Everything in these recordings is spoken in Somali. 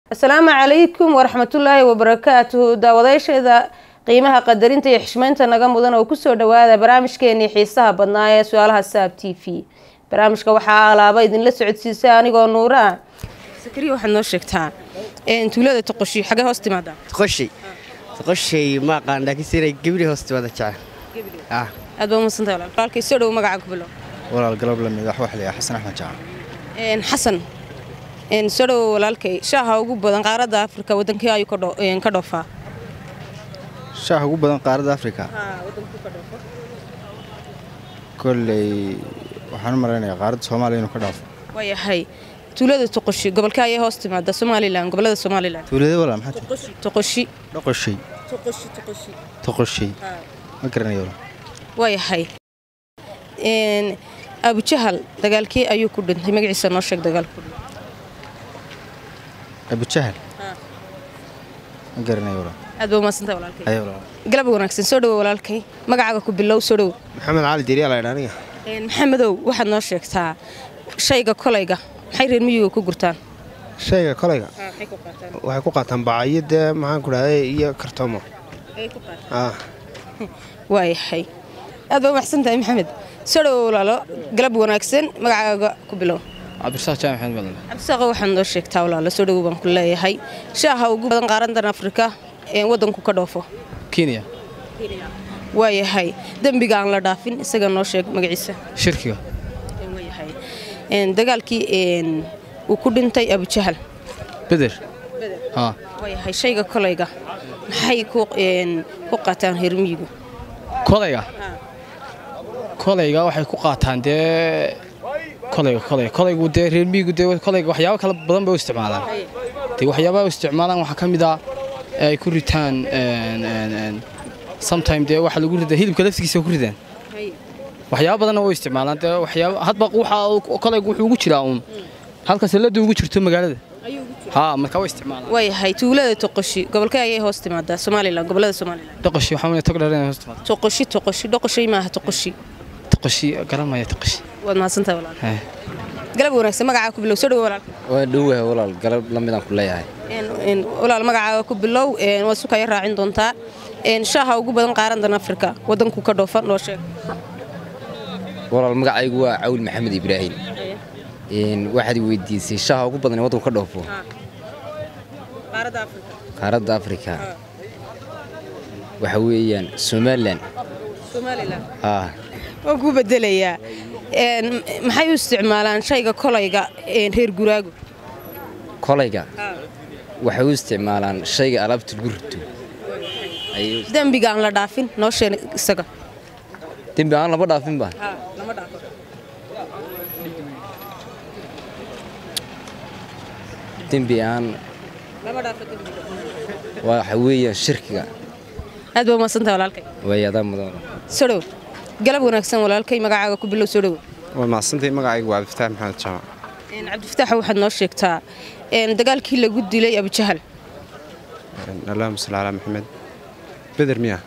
السلام عليكم ورحمة الله وبركاته داودايشيدا qiimaha qadarinta iyo xishmeynta naga mudan oo ku soo dhawaada barnaamijkeena xiisaha badnaa ee su'aalaha Saab TV barnaamijka waxa alaaba idin la socodsiisay anigoo Nuura Sakari waxaad noo sheegtaa tuulada Toqoshi xagee hoos timaada Toqoshi ma qaan laakiin siray gabri hoos timaada jaa aad baa musantahay walaalkay soo dhaw magaca ku bilo walaal galab la mid wax liya Xasan Axmed Jaan Xasan soo dhaw walaalkay shaaha ugu badan qaaradda Afrika wadankii ayuu ka dhoofaa shaaha ugu badan qaaradda Afrika wadanku ka dhoofo kulay waxaan maraynayaa qaaradda Soomaaliya inuu ka dhoofo wayahay tuulada Toqoshi gobolka ay hoos timaada Somaliland gobolada Somaliland tuulada wala maxay Toqoshi ma garanayo wayahay Abu Jahal dagaalkii ayuu ku dhintay magaciisa noo sheeg dagaalku Abu Jahal ma garanayo aad baa maasantay walaalkay galab wanaagsan soo dhaw walaalkay magacaaga ku bilow soo dhaw Maxamed Cali Diriya la yiraahdo Maxamedow waxaad noo sheegtaa shayga kolayga maxay reer miyiga ku gurtaan shayga kolayga waxay ku qaataan baayida maxaan ku raadey iyo kartoomo ay ku qaataan wayahay aad baa maasantay Maxamed soo dhaw walaalo galab wanaagsan magacaaga ku bilow Cabdirasaaq Jaamac Maxamed Badan Cabdirasaaq waxaan noo sheegtaa walaalo soo dhaw baan ku leeyahay shaaha ugu badan qaaradda Afrika wadanku ka dhoofo Kenya wayahay dambiga aan la dhaafin isaga noo sheeg magaciisa shirkiga wayahay dagaalkii uu ku dhintay Abu Jahal Badr wayahay shayga kolayga maxay ku qaataan hermiyigu kolayga waxay ku qaataan kolaygu de hermiyigu de kolayga waxyaabo kala badan bay u isticmaalaan waxyaabaha u isticmaalaan waxa kamid ah ay ku ritaan sometimes de waxa lagu ridaa hilibka laftigiisa ku ridaan waxyaabo badan oo isticmaalaan de waxyaabo hadba waxa kolaygu wuxuu ugu jiraa halka salada ugu jirto magaalada marka way isticmaalaan wayahay tuulada Toqoshi gobolka ay hoos timaada Somaliland gobolada Somaliland Toqoshi waxa ma tag dheereen hoos timaada Toqoshi ma aha Toqoshi garamaya Toqoshi wad maasantahay walaal galab wanaagsan magacaaga ku bilow soo dhaw walaal waa dhawahay walaal galab la mid aan ku leeyahay walaal magacaaga ku bilow waa suuqa ay raacin doontaa shaaha ugu badan qaaradda Afrika wadanku ka dhoofan noo sheeg walaal magacaygu waa Cawl Maxamed Ibrahim waxaad weydiisay shaaha ugu badan wadanku ka dhoofo qaaradda Afrika waxa weeyaan Somaliland waan ku bedelayaa maxay u isticmaalaan shayga kolayga reer guraagu kolayga waxay u isticmaalaan shayga alaabta gurto dambiga aan la dhaafin noo sheeg isaga dambi aan lama dhaafin ba lama dhaafo dambi aan lama dhaafo waxa weeyaan shirkiga aad baa maasantay walaalkay wayada mudan soo dhaw galab wanaagsan walaalkay magacaaga ku bilow soo dhaw waa maasantay magacaygu waa Abdifataax Maxamed Jaamac Abdifataax waxaad noo sheegtaa dagaalkii lagu dilay Abu Jahal Allahumma salli ala Muhammad Badr miya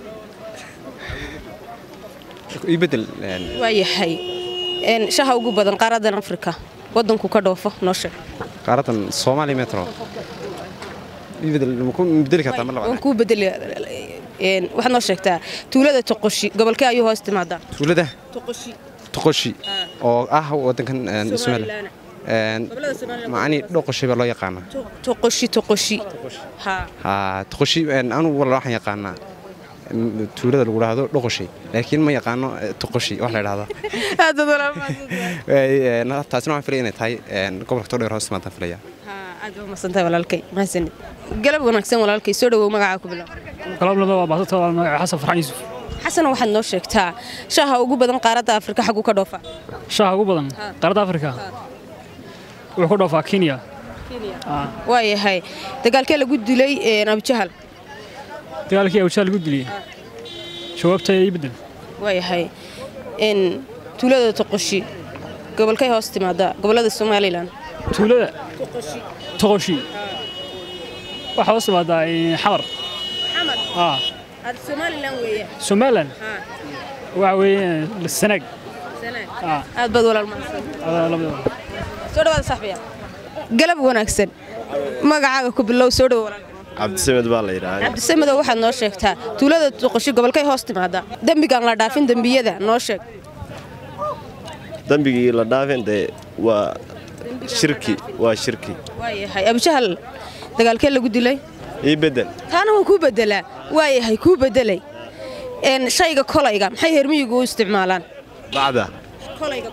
ibadal wayahay shaaha ugu badan qaaradda Afrika wadanku ka dhoofo noo sheeg qaaradan Soomaaliya metro ibadal ma bedeli kartaa mar labaad ku bedel waxaad noo sheegtaa tuulada Toqoshi gobolka ayuu hoos timaada tuulada Toqoshi oo wadankan Somaliland macani Toqoshi baa loo yaqaanaa Toqoshi Toqoshi anu wala waxaan yaqaanaa tuulada lagu raado Toqoshi laakiin ma yaqaano Toqoshi wax la yiraahdo aad taasina waxaan filayaa inay tahay gobolka Togdheer hoos timaada filaya aad baa maasantay walaalkay mahadsanid galab wanaagsan walaalkay soo dhaw magacaaga ku bilow galab laba waa baasato magaca Xasan Farxan Yuusuf Xasan waxaad noo sheegtaa shaaha ugu badan qaaradda Afrika xaguu ka dhoofa shaaha ugu badan qaaradda Afrika wuxuu ka dhoofaa Kenya wayahay dagaalkii lagu dilay Abu Jahal lagu dilay jawaabta ay bedel wayahay tuulada Toqoshi gobolka hoos timaada gobolada Somaliland tuulada Toqoshi waxa hoos timaada xamar Somaliland weeye Somaliland waxa weeye Sanaag aad bad walaal ma soo dhawaad saxbiya قلب ونكسن magacaaga ku bilow soo dhawo walaal cabdisamed baa la yidhaahdaa cabdisamedow waxaad noo sheegtaa tuulada Toqoshi gobolkay hoos timaada dambigan la dhaafin dambiyada noo sheeg dambigii la dhaafin waa shirki waayahay abujahal dagaalkee lagu dilay ii bedel taana waa kuu bedelaa waayahay kuu bedelay shayga kolayga maxay hermiyigu u isticmaalaan bacda kolayga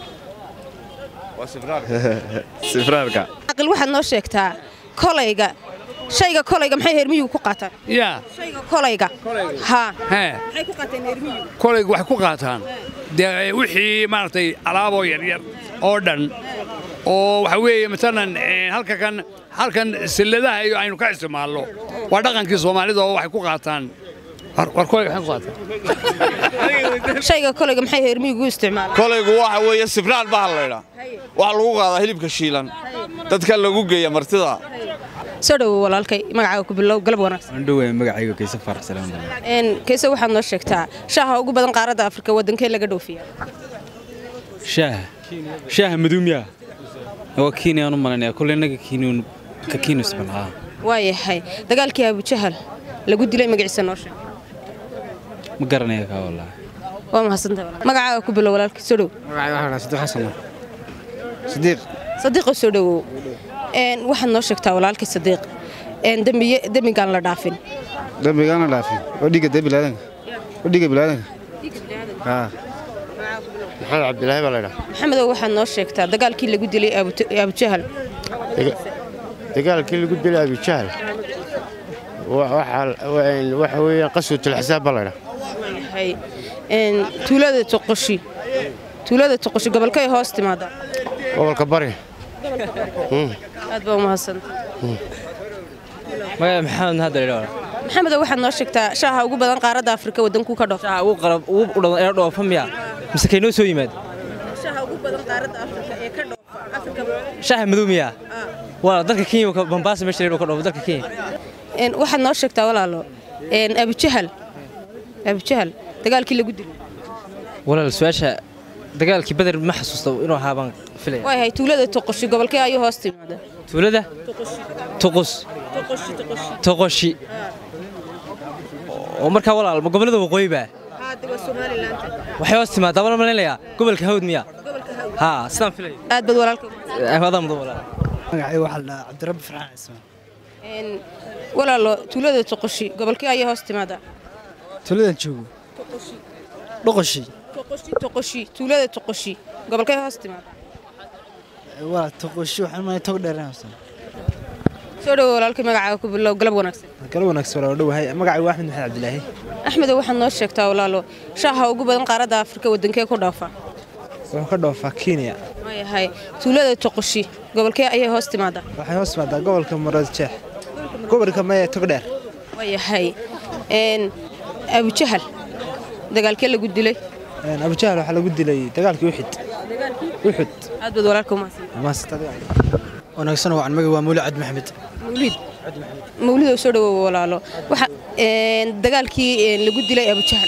sifraarka aqal waxaad noo sheegtaa kolayga shayga kolayga maxay hermiyigu ku qaataan yaa shayga kolayga haa hee maxay ku qaataan hermiyigu kolaygu waxay ku qaataan dee wixii maaragtay alaaboo yaryar oo dhan oo waxa weeye maalan halkan silladaha iyo aynu ka isticmaalno waa dhaqankii soomaalida oo waxay ku qaataan war kolayga waxay ku qaataan shayga kolayga maxay hermiyigu u isticmaalaan kolaygu waxa weeye sifraar baa la yidhaa waxa lagu qaadaa hilibka shiilan dadka lagu geeya martida soo dhawo walaalkay magacaaga ku bilow galab wanaagsan aan dhaweey magacayga Kaysa Farax Salaam Kaysa waxaad noo sheegtaa shaaha ugu badan qaaradda Afrika wadankee laga dhoofiya shaaha maduumiya oo Kenya aanu malanaya kulleenaga Kenya isbanaha waayahay dagaalkii abujahal lagu dilay magaciisa noo sheeg ma garanaya ka wallahi waa mahadsantahay walaal magacaaga ku bilow walaalkay soo dhawo magacayga waxaa Xasan Sadiq soo dhawo waxaad noo sheegtaa walaalkay Sadiq dambigan la dhaafin oo dhiga bilaadanka maxamed cabdilaahi baa la yidhaahdaa maxamedow waxaad noo sheegtaa dagaalkii lagu dilay abujahal waxa weeye qaswatul xisaab baa la yidhaahdaa tuulada Toqoshi gobolkay hoos timaada gobolka bari aad baa u mahadsantahay maxamed hadda ilaa maxamedow waxaad noo sheegtaa shaaha ugu badan qaaradda Afrika wadanku ka dhoofa uu dhoofa miya mise kaynoo soo yimaad shaaha ugu badan qaaradda Afrika ee ka dhoofa Afrika shaaha maduumiya waa dalka Kenya ka Mombasa meesha leeyahay ka dhoofa dalka Kenya waxaad noo sheegtaa walaalo abujahal dagaalkii lagu dilay walaal su'aasha dagaalkii badar ma xasuusto inuu ahaabaan filay waayahay tuulada Toqoshi gobolkee ayuu hoos timaada tuulada Toqoshi oo markaa walaal ma gobolada waqooyi baa haddaba Soomaaliland waxay hoos timaada walaal ma leeyahay gobolka Hawd miya ها سلام فيلي أدبد ولا لكم هذا مضى ولا magacay waxa la Cabdi Rabbi Farxaan Cismaan ولا لا تولد تقشي قبل كي أيه هستمادا tuuladan joogo تقشي تولد تقشي قبل كي هستمادا waa toqoshi waxaan ma tog dheeraansan soo dhawo walaalkii magacaaga bilow galab wanaagsan walaal dhawahay magacay Axmed Maxamed Cabdilaahi Axmed waxaad noo sheegtaa walaalo shaaha ugu badan qaaradda Afrika wadankee ku dhaafa wuxuu ka dhaafaa Kenya ma yahay tuulada Toqoshi gobolkee ayay hoos timaada waxay hoos timaadaa gobolka Maroodijeex gobolka Maya tog dheer ma yahay Abu Jahal dagaalkee lagu dilay Abu Jahal waxa lagu dilay dagaalkii Uhud aad bad walaalkii ma sitade wanaagsan oo aan magac waa Mawlid Maxamed Mawlid oo soo dhawo walaalo waxa dagaalkii lagu dilay Abu Jahal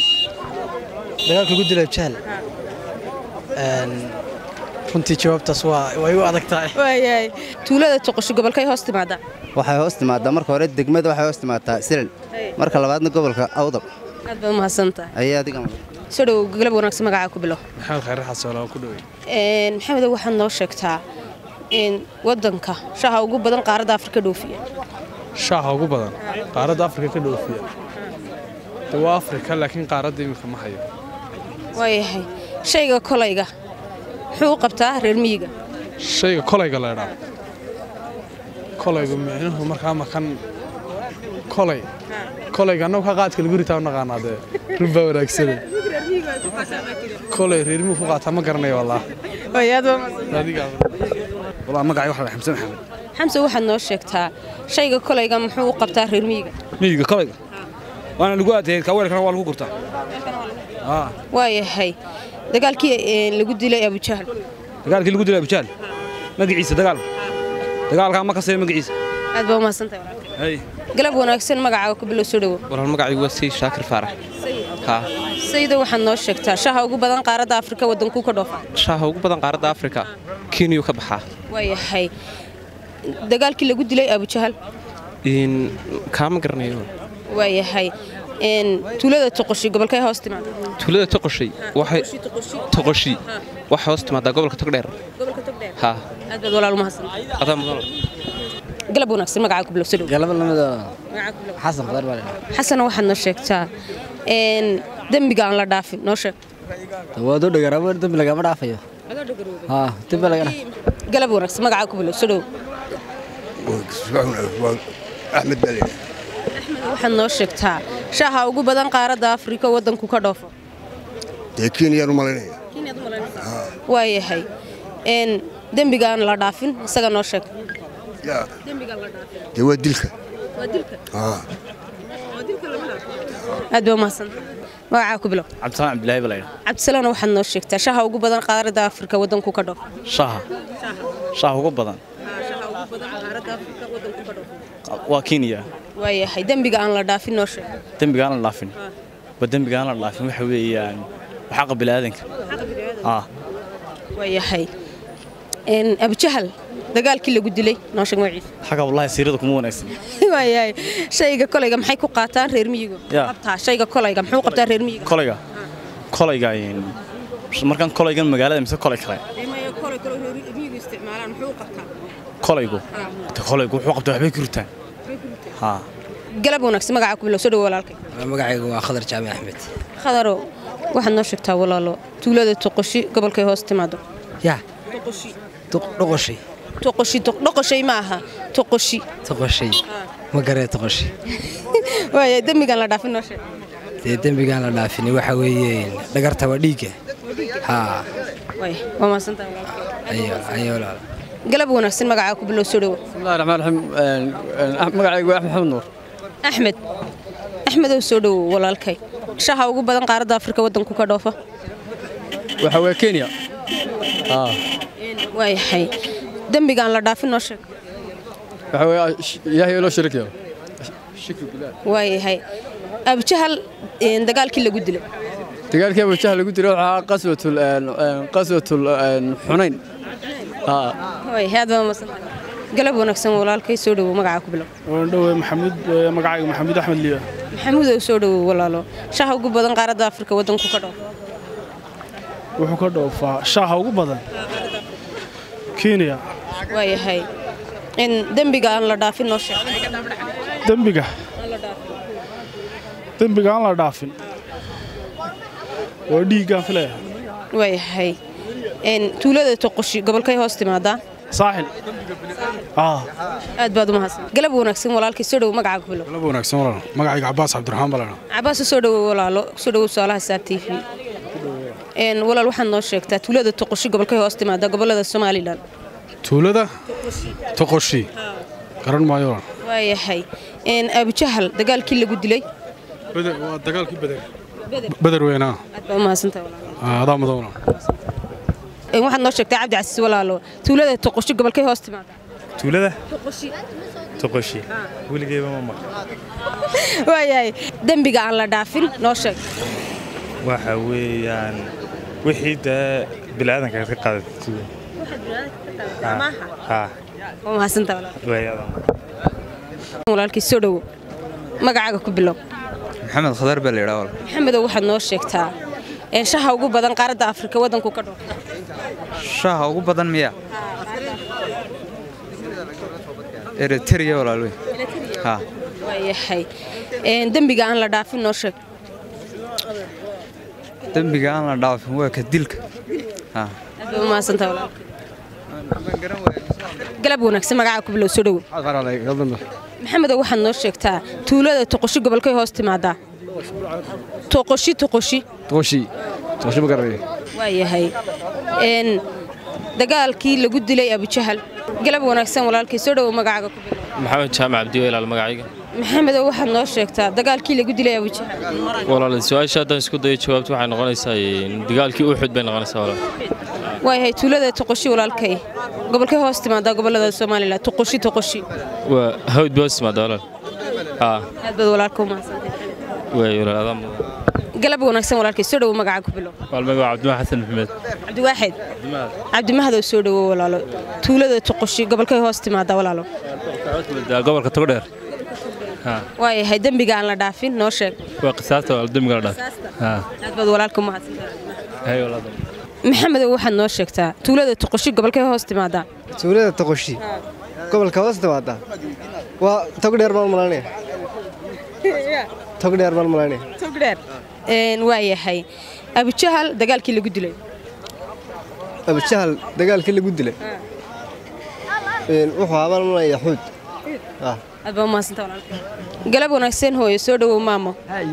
runtii jawaabtaas way u adag tahay waayay tuulada Toqoshi gobolkay hoos timaada waxay hoos timaadaa marka hore degmada waxay hoos timaadaa Silan marka labaadna gobolka Awdal aad baa mahadsantahay ay adiga soo dhawo galab wanaagsan magacaaga ku bilow maxamed khayr xasan oo ku dhawey maxamed waxaad noo sheegtaa wadanka shaaha ugu badan qaaradda Afrika dhoofiya shaaha ugu badan qaaradda Afrika ka dhoofiya waa Afrika laakiin qaaradda imika ma hayo waayahay shayga kolayga wuxuu qabtaa reer miyiga shayga kolayga la yiraahdo kolaygu micnuhu markaa makan kolayga annagu ka qaadka lagu ritaa naqaanaade ruba wanaagsan kolay reer miyigu ku qaataa ma garanayo wallah waayado adiga wallah magacay waxa Xamse Maxamed Xamse waxaad noo sheegtaa shayga kolayga muxuu qabtaa reer miyiga kolayga waana lagu adeeyay ka weelkana waa lagu gurtaa waayahay dagaalkii lagu dilay Abu Jahal magaciisa dagaalka ma ka soo magaciisa aad baa mahadsantahay walaalkay galab wanaagsan magacaaga ku bilow soo dhawo walaal magacaygu waa Sayid Shaakir Faarax Sayid waxaad noo sheegtaa shaaha ugu badan qaaradda Afrika wadanku ka dhoofa shaaha ugu badan qaaradda Afrika Kenya ka baxaa waayahay dagaalkii lagu dilay abujahal kaama garanayo waayahay tuulada toqoshi gobolkay hoos timaada tuulada toqoshi waxay toqoshi waxa hoos timaada gobolka togdheer ha aad baad walaal ma hasan adaa mudan galab wanaagsan magacaaga ku bilowsado galab lamada xasan qadar baa xasan waxaad noo sheegtaa dambiga aan la dhaafin noo sheeg wado dhagarabo dambi laga ma dhaafayo ha dambi laga galab wanaagsan magacaaga ku bilowsado Ahmed Bali waxaad noo sheegtaa shaaha ugu badan qaaradda Afrika wadanku ka dhoofo Kenya u malaynaya waayahay dambiga aan la dhaafin isaga noo sheeg dambiga la dhaafin waa dilka aad baa mahadsan magacaaga ku bilow Cabdisalaam Abdullaahi Balay Cabdisalaam waxaad noo sheegtaa shaaha ugu badan qaaradda Afrika wadanku ka dhoofo shaaha ugu badan waa Kenya waayahay dambiga aan la dhaafin noo sheeg dambiga aan la dhaafin dambiga aan la dhaafin waxa weeyaan xaq bini'aadanka waayahay abujahal dagaalkii lagu dilay noo sheeg magaciisa xaga wallahi siirada kuma wanaagsan waayahay shayga kolayga maxay ku qaataan reer miyiga qabtaa shayga kolayga muxuu qabtaa reer miyiga kolayga markaan kolaygan magaalada mise kolay kale kolay reer miyiga isticmaalaan muxuu qabtaa kolaygu wuxuu qabtaa waxbay ku rutaan galab wanaagsan magacaaga ku bilowsado walaalkay magacaygu waa Khadar Jaami Axmed khadaro waxaad noo sheegtaa walaalo tuulada toqoshi gobolkay hoos timaado toqoshi ma aha toqoshi ma garee toqoshi waaya dambigan la dhaafin noo sheeg dambigan la dhaafin waxa weeye dhagarta waa dhiiga waa maasantaa ayo walaal galab wanaagsan magacaaga ku bilowsado bismillaahir rahmaanir rahiim magacaygu waa Axmed Nuur axmed oo soo dhaw walaalkay shaaha ugu badan qaaradda Afrika wadanku ka dhoofo waxa waa Kenya waayahay dambiga aan la dhaafin noo sheeg waxa waa Ilaahay loo shirkiyo shukr billaah waayahay abujahal dagaalkii lagu dilay abujahal lagu dilay waxa qaswatul Hunayn هذا مثلا قلب ونكسم walaalkay soo dhaw magaca ku bilow waan dhaw magacayga Maxamed Axmed Liya Maxamed oo soo dhaw walaalo shaaha ugu badan qaaradda Afrika wadanku ka dhoofo wuxuu ka dhoofaa shaaha ugu badan Kenya waayahay dambiga aan la dhaafin noo sheeg dambiga aan la dhaafin waa dhiigaan filaya waayahay tuulada toqoshi gobolkay hoos timaada saaxil aad baad u mahadsan galab wanaagsan walaalkay soo dhaw magacaaga ku bilow galab wanaagsan walaal magacayga Cabbaas Cabdiraxmaan Balana Cabbaas soo dhaw walaalo soo dhaw su'aalaha Saab TV walaal waxaad noo sheegtaa tuulada toqoshi gobolkay hoos timaada gobolada Soomaaliland tuulada toqoshi garan maayo waayahay abujahal dagaalkii lagu dilay waa dagaalkii badar weynaa aad baad u mahadsantahay walaal adaa mudan waxaad noo sheegtaa Cabdi Casiis walaalo tuulada toqoshi gobolkay hoos timaada tuulada toqoshi wiligeeba ma maqan waayahay dambiga aan la dhaafin noo sheeg waxa weeyaan wixii bilaadanka ka qaadatay waa mahadsantahay walaalkay soo dhaw magacaaga ku bilow Maxamed Khadar baa la yiraahdaa maxamed waxaad noo sheegtaa shaaha ugu badan qaaradda Afrika wadanku ka dhoofo shaaha ugu badan miya Eritrea walaalay waayahay dambiga aan la dhaafin noo sheeg dambiga aan la dhaafin waa ka dilka maasantaa walaalkay galab wanaagsan magacaaga ku bilow soo dhaw maxamed waxaad noo sheegtaa tuulada toqoshi gobolkay hoos timaada toqoshi ma garanay waayahay dagaalkii lagu dilay abujahal galab wanaagsan walaalkay soo dhaw magacaaga ku bilow maxamed jaamac abdi walaal magacayga maxamed waxaad noo sheegtaa dagaalkii lagu dilay abujahal walaal su'aasha haddaan isku dayo jawaabtu waxay noqonaysaa dagaalkii Uxud bay noqonaysaa walaal waayahay tuulada toqoshi walaalkay gobolkay hoos timaada gobolada Soomaaliland toqoshi waa hawd boos timaada walaal aad baad walaalkay u mahadsantahay way walaal galab wanaagsan walaalkay soo dhawo magaca ku bilow والمجموعة عبد الله حسن محمد cabdiwaaxid cabdimahad oo soo dhawo walaalo tuulada Toqoshi gobolka hoos timaada walaalo gobolka Togdheer waayahay dambiga aan la dhaafin noo sheeg waa qisaasta oo dambiga la dhaaf aad baad walaalka ma hadsan hay walaalo maxamed waxaad noo sheegtaa tuulada Toqoshi gobolka hoos timaada tuulada Toqoshi gobolka hoos timaada waa Togdheer baan malaynaya Togdheer baan malaynaya Togdheer waayahay Abu Jahal dagaalkii lagu dilay wuxuu abalnaa Yaxuud adba ma santa walaalka galab wanaagsan hooyo soo dhawo maamo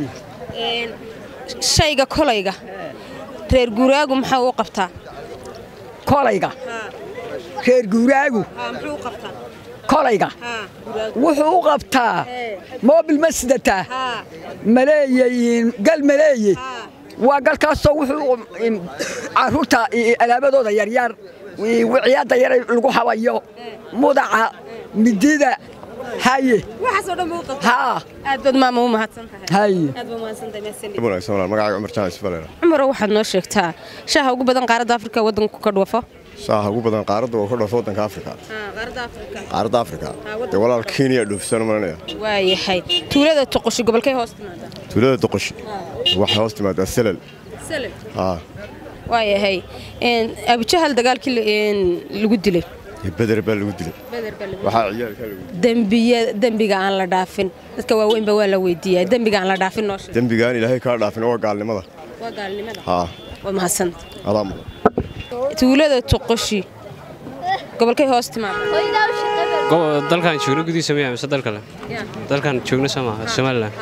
shayga kolayga reer guuraagu maxaa uu qabtaa kolayga reer guuraagu muxuu qabtaa kolayga wuxuu u qabtaa moobil masdata maleeyin gal maleeyi waa galkaasoo wuxuu caruurta alaabadooda yaryar wiciyada yar lagu habayo mudaca midida haye waxaasoo dhan uu qabtaa aad bad maamo u mahadsantahay haye aad bad mahadsantahay meeshan wanaagsan magacaaga Cumar Jaan Isfaleena Cumar waxaad noo sheegtaa shaaha ugu badan qaaradda Afrika wadanku ka dhufo shaaha ugu badan qaaradda oo ka dhufo wadanka Afrika qaaradda Afrika de walaal Kenya dhufsan maranaya waayahay tuulada Toqoshi gobolkay hoos timaada tuulada Toqoshi waxa hoos timaada Salal waayahay Abu Jahal dagaalkii lagu dilay بدر بالودلي waxa ciyaalka lagu dambiga aan la dhaafin dadka waaweyn ba waa la weydiiyay dambiga aan la dhaafin noo sheeg dambiga aan Ilaahay ka dhaafin waa gaalnimada waa mahadsan adam tuulada Toqoshi gobolkay hoos timaada dalkan joogno gudihiisa ma mise dalka dalkan joogno Soomaaliland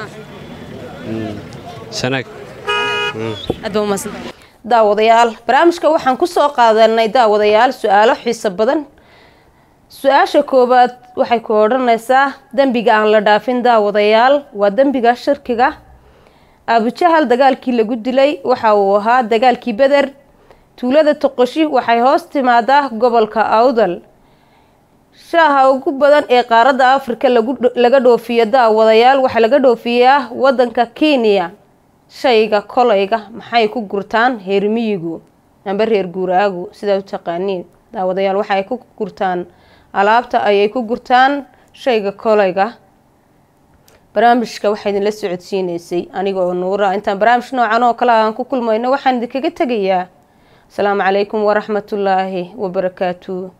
sanaag adoo mahadsan daawadayaal barnaamijka waxaan ku soo qaadanay daawadayaal su'aalo xiiso badan su'aasha koobaad waxay ku odhanaysaa dambiga aan la dhaafin daawadayaal waa dambiga shirkiga Abu Jahal dagaalkii lagu dilay waxa uu ahaa dagaalkii Badar tuulada Toqoshi waxay hoos timaadaa gobolka Awdal shaaha ugu badan ee qaaradda Afrika laga dhoofiyo daawadayaal waxa laga dhoofiyaa wadanka Kenya shayga kolayga maxay ku gurtaan heermiyigu amba reer guuraagu sida u taqaaniin daawadayaal waxay ku gurtaan alaabta ayay ku gurtaan shayga kolayga barnaamijka waxay idin la socodsiinaysay aniga oo Nuura intaan barnaamij noocan oo kale aan ku kulmayno waxaan idinkaga tagayaa assalaamu calaykum waraxmatullaahi wabarakaatuh